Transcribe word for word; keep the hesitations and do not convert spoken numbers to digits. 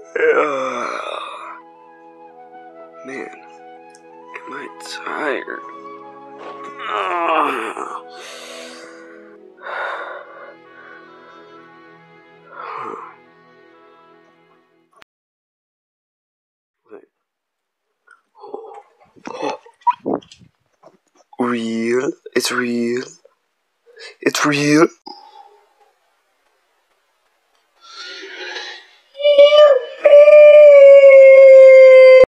Man, am I tired? Huh. Real? It's real? It's real?